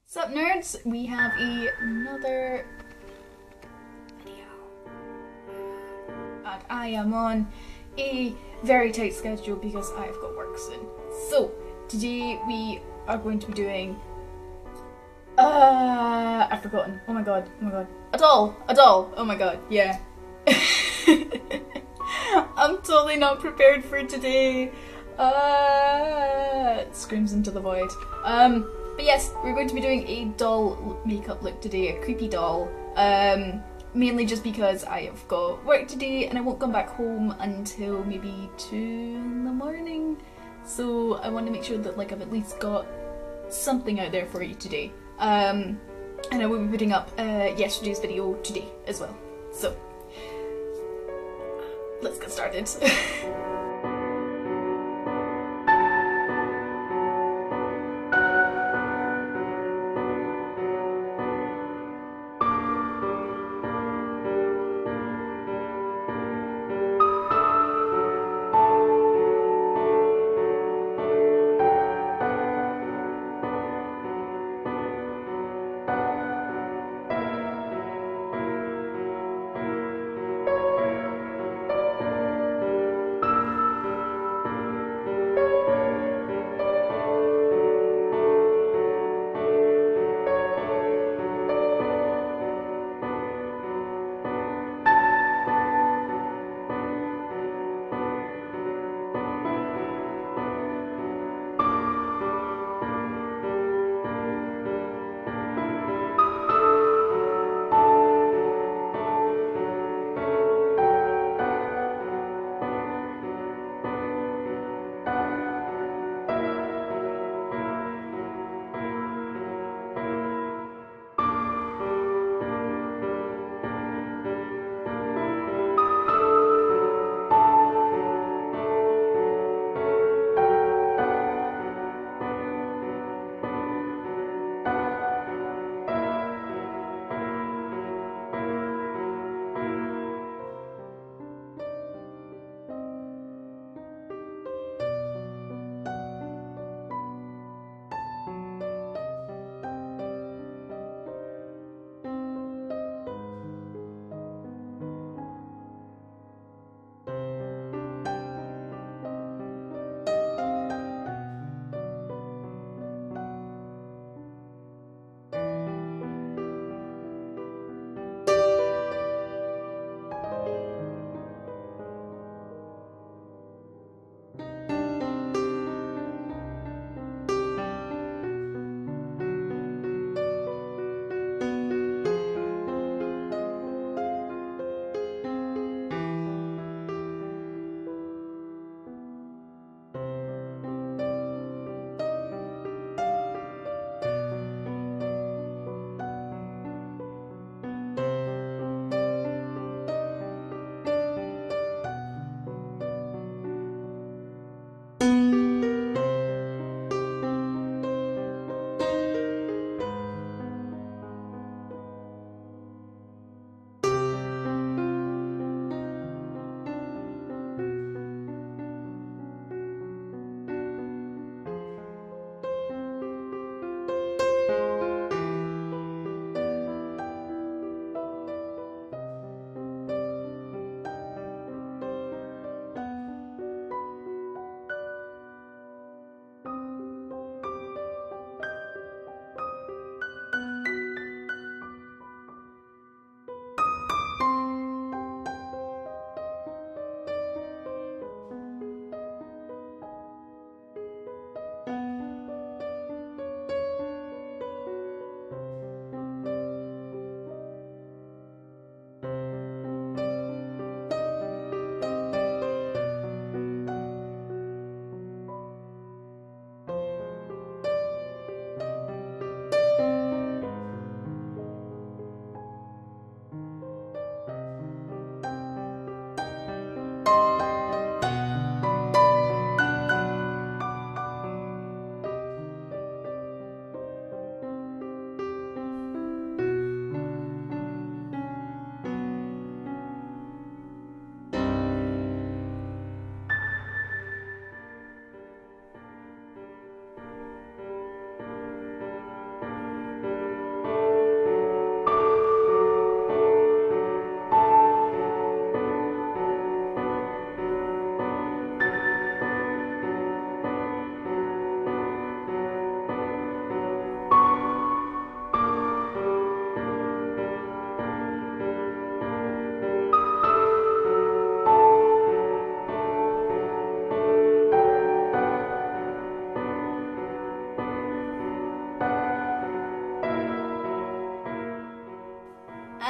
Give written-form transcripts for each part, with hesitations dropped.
Sup Nerds, we have another video. And I am on a very tight schedule because I've got work soon. So, today we are going to be doing... I've forgotten. Oh my god, oh my god. A doll, oh my god, yeah. I'm totally not prepared for today. It screams into the void. But yes, we're going to be doing a doll makeup look today, a creepy doll. Mainly just because I have got work today and I won't come back home until maybe 2 in the morning. So I want to make sure that like I've at least got something out there for you today. And I will be putting up yesterday's video today as well. So let's get started.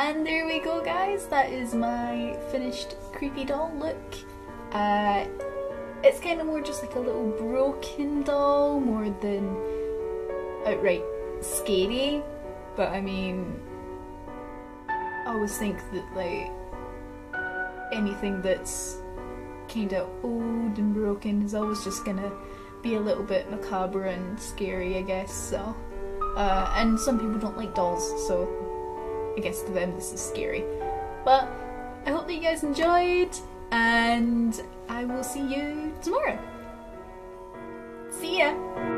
And there we go, guys, that is my finished creepy doll look. It's kind of more just like a little broken doll more than outright scary, but I mean, I always think that like anything that's kind of old and broken is always just gonna be a little bit macabre and scary, I guess, so. And some people don't like dolls, so I guess to them this is scary. But I hope that you guys enjoyed, and I will see you tomorrow. See ya!